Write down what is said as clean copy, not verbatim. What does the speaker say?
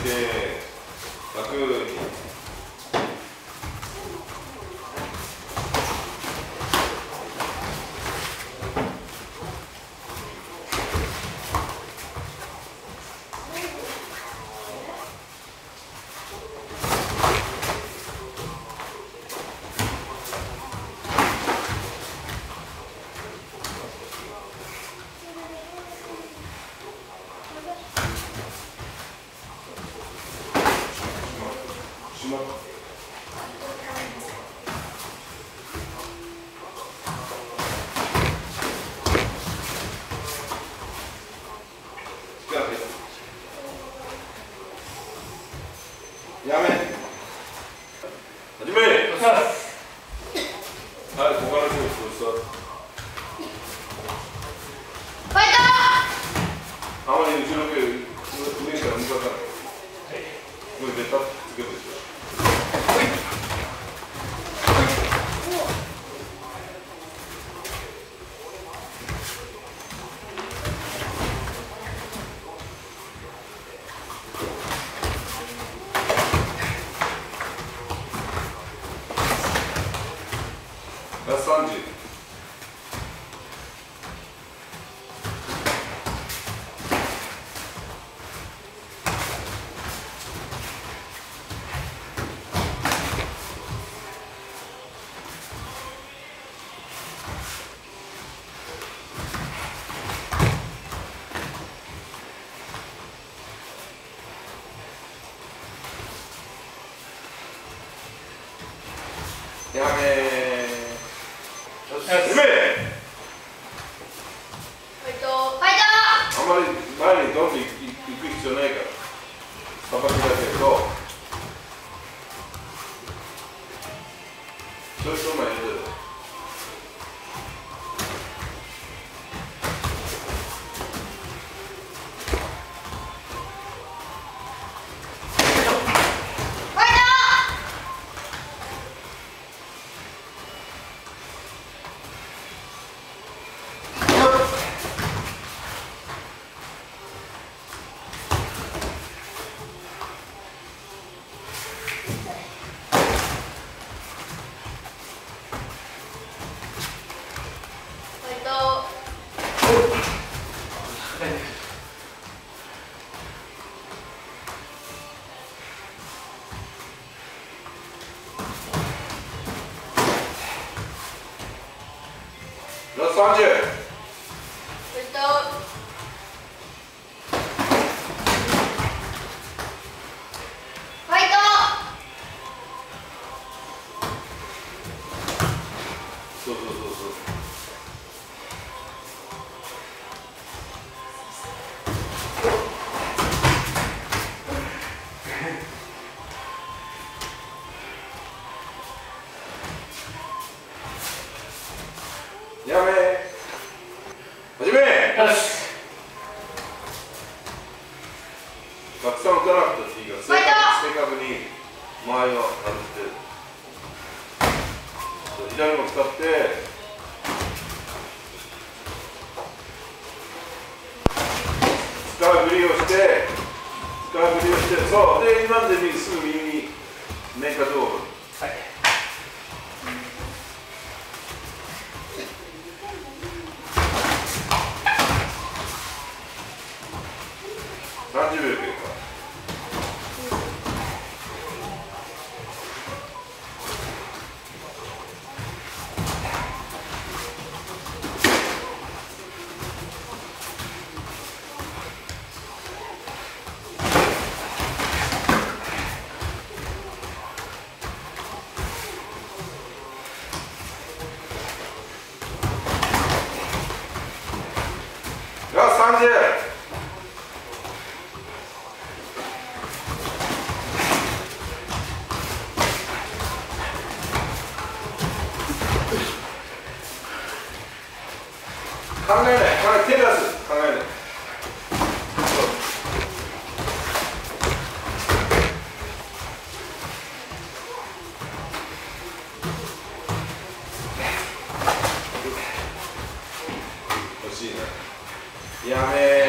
て楽に。やめ。始め。はい、ここから手を座る。 ファイト。 あまり後ろ上から向かさない。これベタッとつけてください。ラスト30。やめー。あんまり前にどんどん行く必要ないからさばきだけどちょいちょい前に出る。ラスト30。そうそうそうそう。やめ。始め。 よし。 たくさん打たなくていいから正確に間合いを外して左も使って使い振りをしてそうで今ですぐ右に面かどう。 はい。 30秒経過。ラスト30。考えない、手出す、考えない。欲しいな。やめー。